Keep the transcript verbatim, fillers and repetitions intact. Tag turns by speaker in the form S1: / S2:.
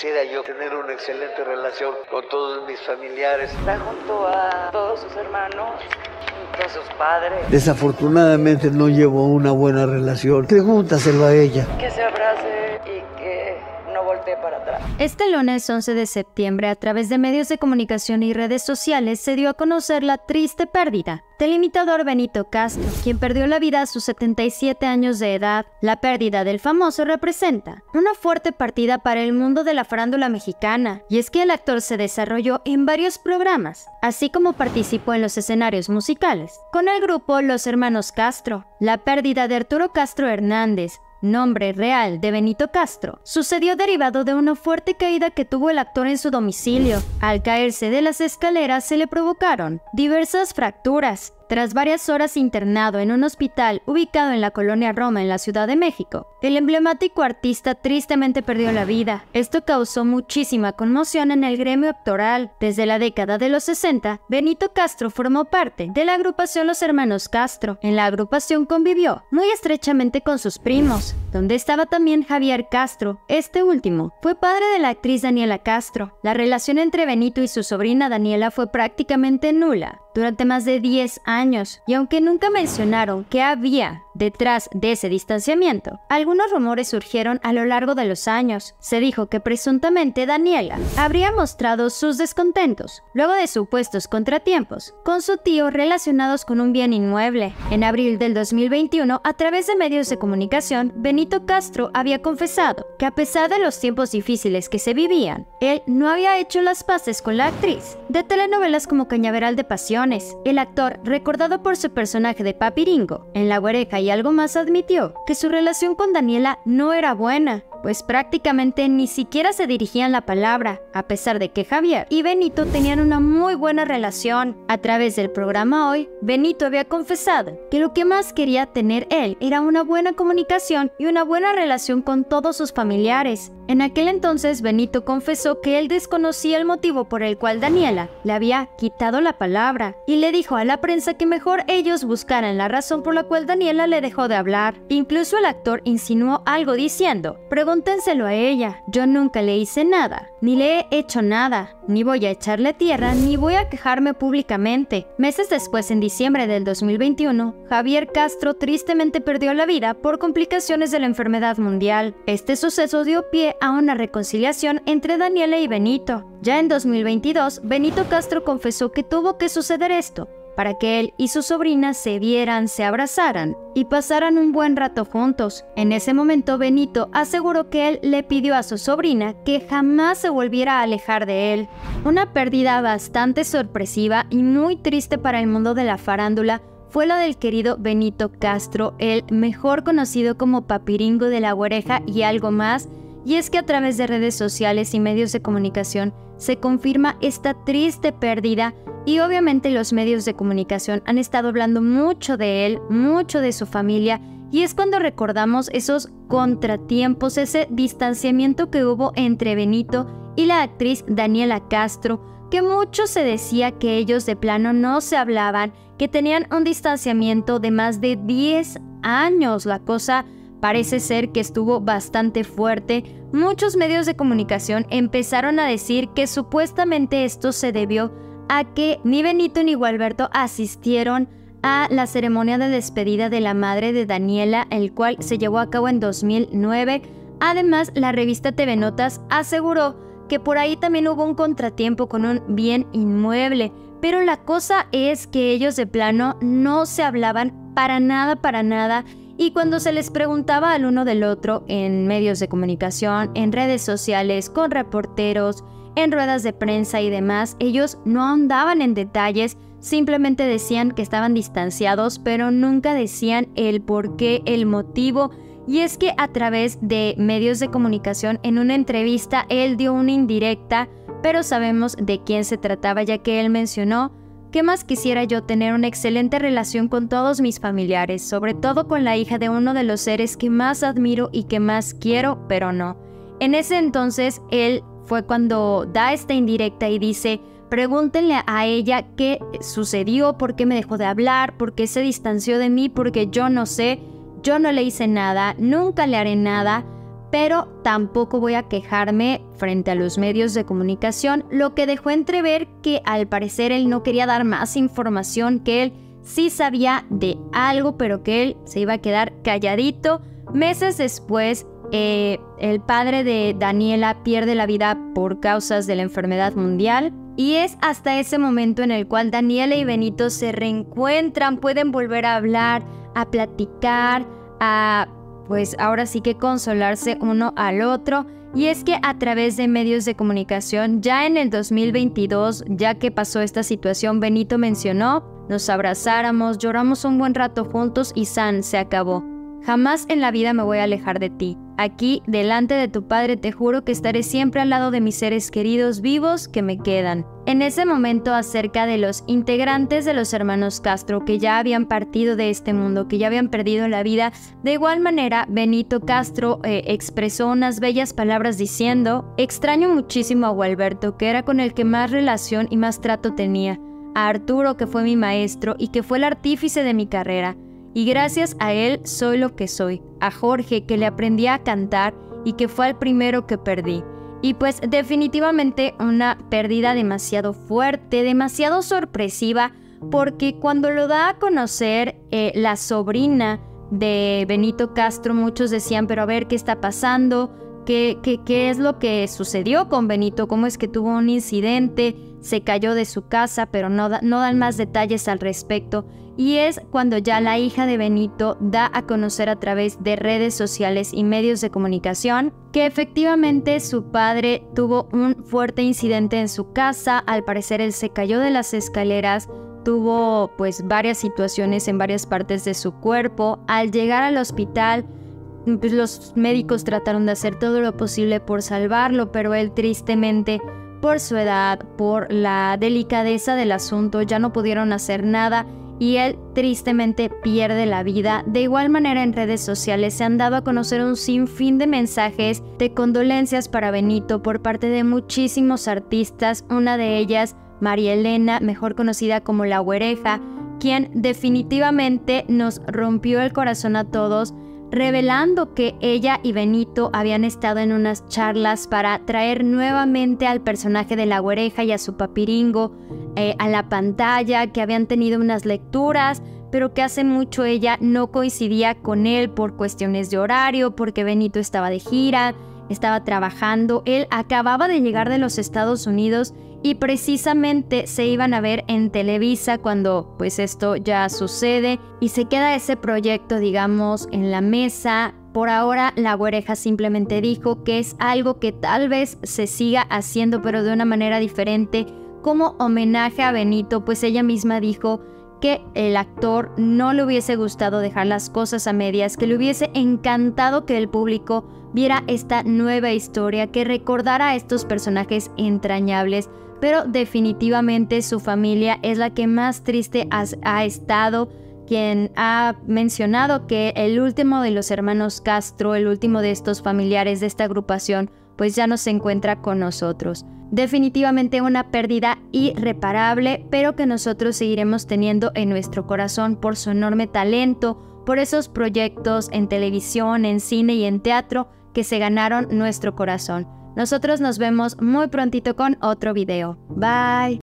S1: quisiera yo tener una excelente relación con todos mis familiares.
S2: Está junto a todos sus hermanos, junto a sus padres.
S1: Desafortunadamente no llevó una buena relación. Pregúntaselo a ella.
S2: Que se abrace y que no voltee para atrás.
S3: Este lunes once de septiembre, a través de medios de comunicación y redes sociales, se dio a conocer la triste pérdida del imitador Benito Castro, quien perdió la vida a sus setenta y siete años de edad. La pérdida del famoso representa una fuerte partida para el mundo de la farándula mexicana, y es que el actor se desarrolló en varios programas, así como participó en los escenarios musicales con el grupo Los Hermanos Castro. La pérdida de Arturo Castro Hernández, nombre real de Benito Castro, sucedió derivado de una fuerte caída que tuvo el actor en su domicilio. Al caerse de las escaleras se le provocaron diversas fracturas. Tras varias horas internado en un hospital ubicado en la colonia Roma en la Ciudad de México, el emblemático artista tristemente perdió la vida. Esto causó muchísima conmoción en el gremio actoral. Desde la década de los sesenta, Benito Castro formó parte de la agrupación Los Hermanos Castro. En la agrupación convivió muy estrechamente con sus primos, donde estaba también Javier Castro. Este último fue padre de la actriz Daniela Castro. La relación entre Benito y su sobrina Daniela fue prácticamente nula durante más de diez años, y aunque nunca mencionaron qué había detrás de ese distanciamiento, algunos rumores surgieron a lo largo de los años. Se dijo que presuntamente Daniela habría mostrado sus descontentos luego de supuestos contratiempos con su tío relacionados con un bien inmueble. En abril del dos mil veintiuno, a través de medios de comunicación, Benito Castro había confesado que a pesar de los tiempos difíciles que se vivían, él no había hecho las paces con la actriz de telenovelas como Cañaveral de Pasiones. El actor, recordado por su personaje de Papiringo en La Güereja y Algo Más, admitió que su relación con Daniela no era buena, pues prácticamente ni siquiera se dirigían la palabra, a pesar de que Javier y Benito tenían una muy buena relación. A través del programa Hoy, Benito había confesado que lo que más quería tener él era una buena comunicación y una buena relación con todos sus familiares. En aquel entonces, Benito confesó que él desconocía el motivo por el cual Daniela le había quitado la palabra, y le dijo a la prensa que mejor ellos buscaran la razón por la cual Daniela le dejó de hablar. Incluso el actor insinuó algo diciendo: pregúntenselo a ella, yo nunca le hice nada, ni le he hecho nada, ni voy a echarle tierra, ni voy a quejarme públicamente. Meses después, en diciembre del dos mil veintiuno, Javier Castro tristemente perdió la vida por complicaciones de la enfermedad mundial. Este suceso dio pie a una reconciliación entre Daniela y Benito. Ya en dos mil veintidós, Benito Castro confesó que tuvo que suceder esto para que él y su sobrina se vieran, se abrazaran y pasaran un buen rato juntos. En ese momento, Benito aseguró que él le pidió a su sobrina que jamás se volviera a alejar de él. Una pérdida bastante sorpresiva y muy triste para el mundo de la farándula fue la del querido Benito Castro, el mejor conocido como Papiringo de La Güereja y Algo Más. Y es que a través de redes sociales y medios de comunicación se confirma esta triste pérdida, y obviamente los medios de comunicación han estado hablando mucho de él, mucho de su familia, y es cuando recordamos esos contratiempos, ese distanciamiento que hubo entre Benito y la actriz Daniela Castro, que mucho se decía que ellos de plano no se hablaban, que tenían un distanciamiento de más de diez años. La cosa parece ser que estuvo bastante fuerte. Muchos medios de comunicación empezaron a decir que supuestamente esto se debió a que ni Benito ni Gualberto asistieron a la ceremonia de despedida de la madre de Daniela, el cual se llevó a cabo en dos mil nueve. Además, la revista T V Notas aseguró que por ahí también hubo un contratiempo con un bien inmueble, pero la cosa es que ellos de plano no se hablaban para nada, para nada. Y cuando se les preguntaba al uno del otro en medios de comunicación, en redes sociales, con reporteros, en ruedas de prensa y demás, ellos no ahondaban en detalles, simplemente decían que estaban distanciados, pero nunca decían el por qué, el motivo. Y es que a través de medios de comunicación, en una entrevista, él dio una indirecta, pero sabemos de quién se trataba, ya que él mencionó: ¿qué más quisiera yo tener una excelente relación con todos mis familiares, sobre todo con la hija de uno de los seres que más admiro y que más quiero, pero no? En ese entonces, él fue cuando da esta indirecta y dice: pregúntenle a ella qué sucedió, por qué me dejó de hablar, por qué se distanció de mí, porque yo no sé, yo no le hice nada, nunca le haré nada, pero tampoco voy a quejarme frente a los medios de comunicación, lo que dejó entrever que al parecer él no quería dar más información, que él sí sabía de algo, pero que él se iba a quedar calladito. Meses después, eh, el padre de Daniela pierde la vida por causas de la enfermedad mundial. Y es hasta ese momento en el cual Daniela y Benito se reencuentran, pueden volver a hablar, a platicar, a pues ahora sí que consolarse uno al otro. Y es que a través de medios de comunicación, ya en el dos mil veintidós, ya que pasó esta situación, Benito mencionó: nos abrazáramos, lloramos un buen rato juntos y san, se acabó. Jamás en la vida me voy a alejar de ti. Aquí, delante de tu padre, te juro que estaré siempre al lado de mis seres queridos vivos que me quedan. En ese momento, acerca de los integrantes de los hermanos Castro que ya habían partido de este mundo, que ya habían perdido la vida, de igual manera, Benito Castro eh, expresó unas bellas palabras diciendo: extraño muchísimo a Gualberto, que era con el que más relación y más trato tenía, a Arturo, que fue mi maestro y que fue el artífice de mi carrera, y gracias a él soy lo que soy, a Jorge, que le aprendí a cantar y que fue el primero que perdí. Y pues definitivamente una pérdida demasiado fuerte, demasiado sorpresiva, porque cuando lo da a conocer eh, la sobrina de Benito Castro, muchos decían: pero a ver, ¿qué está pasando? ¿Qué, qué, qué es lo que sucedió con Benito? ¿Cómo es que tuvo un incidente? Se cayó de su casa, pero no, da, no dan más detalles al respecto. Y es cuando ya la hija de Benito da a conocer a través de redes sociales y medios de comunicación que efectivamente su padre tuvo un fuerte incidente en su casa. Al parecer él se cayó de las escaleras, tuvo pues varias situaciones en varias partes de su cuerpo. Al llegar al hospital, pues los médicos trataron de hacer todo lo posible por salvarlo, pero él tristemente, por su edad, por la delicadeza del asunto, ya no pudieron hacer nada y él tristemente pierde la vida. De igual manera, en redes sociales se han dado a conocer un sinfín de mensajes de condolencias para Benito por parte de muchísimos artistas, una de ellas María Elena, mejor conocida como La Güereja, quien definitivamente nos rompió el corazón a todos, revelando que ella y Benito habían estado en unas charlas para traer nuevamente al personaje de La Güereja y a su papiringo eh, a la pantalla, que habían tenido unas lecturas, pero que hace mucho ella no coincidía con él por cuestiones de horario, porque Benito estaba de gira, estaba trabajando, él acababa de llegar de los Estados Unidos y precisamente se iban a ver en Televisa cuando pues esto ya sucede y se queda ese proyecto, digamos, en la mesa. Por ahora La Güereja simplemente dijo que es algo que tal vez se siga haciendo, pero de una manera diferente, como homenaje a Benito, pues ella misma dijo que el actor no le hubiese gustado dejar las cosas a medias, que le hubiese encantado que el público viera esta nueva historia, que recordara a estos personajes entrañables, pero definitivamente su familia es la que más triste ha, ha estado, quien ha mencionado que el último de los hermanos Castro, el último de estos familiares de esta agrupación, pues ya no se encuentra con nosotros. Definitivamente una pérdida irreparable, pero que nosotros seguiremos teniendo en nuestro corazón por su enorme talento, por esos proyectos en televisión, en cine y en teatro que se ganaron nuestro corazón. Nosotros nos vemos muy prontito con otro video. Bye.